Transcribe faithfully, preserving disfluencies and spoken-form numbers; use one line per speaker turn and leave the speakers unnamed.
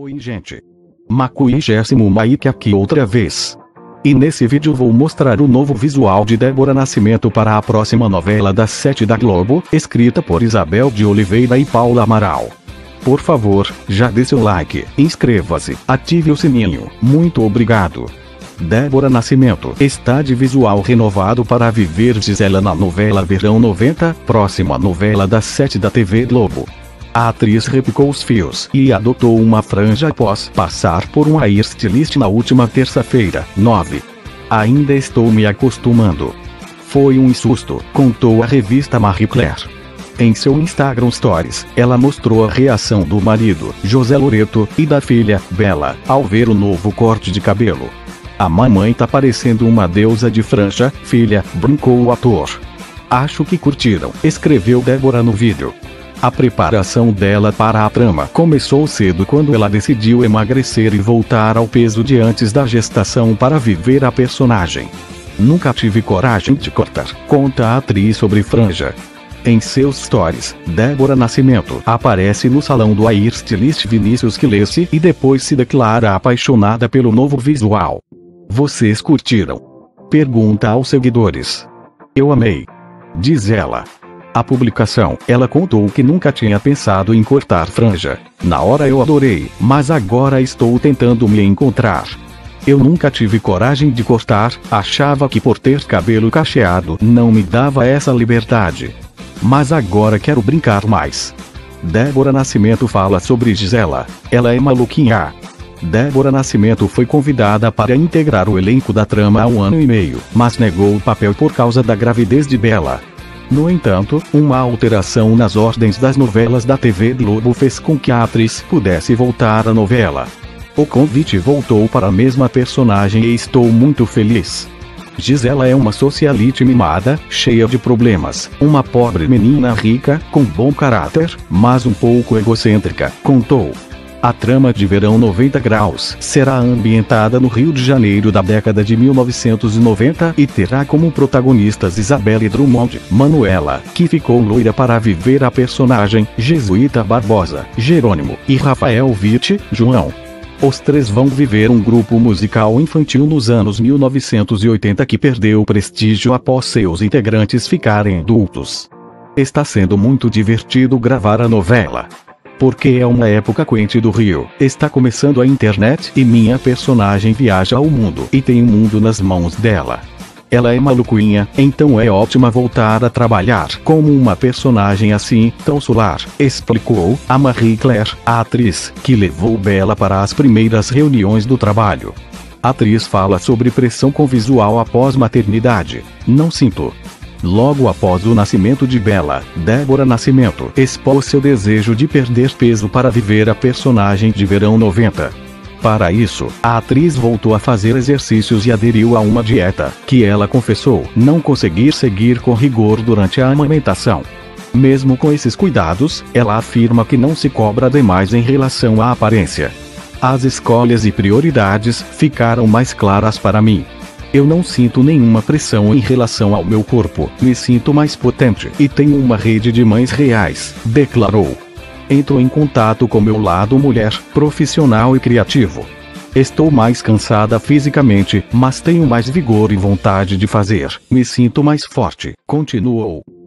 Oi gente, Macuigésimo Mike aqui outra vez. E nesse vídeo vou mostrar o novo visual de Débora Nascimento para a próxima novela das sete da Globo, escrita por Isabel de Oliveira e Paula Amaral. Por favor, já dê seu like, inscreva-se, ative o sininho, muito obrigado. Débora Nascimento está de visual renovado para viver Gisela na novela Verão noventa, próxima novela das sete da T V Globo. A atriz repicou os fios e adotou uma franja após passar por um hairstylist na última terça-feira, nove. Ainda estou me acostumando. Foi um susto, contou a revista Marie Claire. Em seu Instagram Stories, ela mostrou a reação do marido, José Loreto, e da filha, Bela, ao ver o novo corte de cabelo. A mamãe tá parecendo uma deusa de franja, filha, brincou o ator. Acho que curtiram, escreveu Débora no vídeo. A preparação dela para a trama começou cedo quando ela decidiu emagrecer e voltar ao peso de antes da gestação para viver a personagem. Nunca tive coragem de cortar, conta a atriz sobre franja. Em seus stories, Débora Nascimento aparece no salão do hairstylist Vinícius Quilesse e depois se declara apaixonada pelo novo visual. Vocês curtiram? Pergunta aos seguidores. Eu amei, diz ela. A publicação, ela contou que nunca tinha pensado em cortar franja. Na hora eu adorei, mas agora estou tentando me encontrar. Eu nunca tive coragem de cortar, achava que por ter cabelo cacheado não me dava essa liberdade. Mas agora quero brincar mais. Débora Nascimento fala sobre Gisela. Ela é maluquinha. Débora Nascimento foi convidada para integrar o elenco da trama há um ano e meio, mas negou o papel por causa da gravidez de Bela. No entanto, uma alteração nas ordens das novelas da T V Globo fez com que a atriz pudesse voltar à novela. O convite voltou para a mesma personagem e estou muito feliz. Gisela é uma socialite mimada, cheia de problemas, uma pobre menina rica, com bom caráter, mas um pouco egocêntrica, contou. A trama de Verão noventa graus será ambientada no Rio de Janeiro da década de mil novecentos e noventa e terá como protagonistas Isabelle Drummond, Manuela, que ficou loira para viver a personagem, Jesuíta Barbosa, Jerônimo, e Rafael Witt, João. Os três vão viver um grupo musical infantil nos anos mil novecentos e oitenta que perdeu prestígio após seus integrantes ficarem adultos. Está sendo muito divertido gravar a novela. Porque é uma época quente do Rio, está começando a internet e minha personagem viaja ao mundo e tem o mundo nas mãos dela. Ela é maluquinha, então é ótima voltar a trabalhar como uma personagem assim, tão solar, explicou a Marie Claire, a atriz, que levou Bela para as primeiras reuniões do trabalho. A atriz fala sobre pressão com visual após maternidade. Não sinto. Logo após o nascimento de Bela, Débora Nascimento expôs seu desejo de perder peso para viver a personagem de Verão noventa. Para isso, a atriz voltou a fazer exercícios e aderiu a uma dieta, que ela confessou não conseguir seguir com rigor durante a amamentação. Mesmo com esses cuidados, ela afirma que não se cobra demais em relação à aparência. As escolhas e prioridades ficaram mais claras para mim. Eu não sinto nenhuma pressão em relação ao meu corpo, me sinto mais potente e tenho uma rede de mães reais, declarou. Entro em contato com meu lado mulher, profissional e criativo. Estou mais cansada fisicamente, mas tenho mais vigor e vontade de fazer, me sinto mais forte, continuou.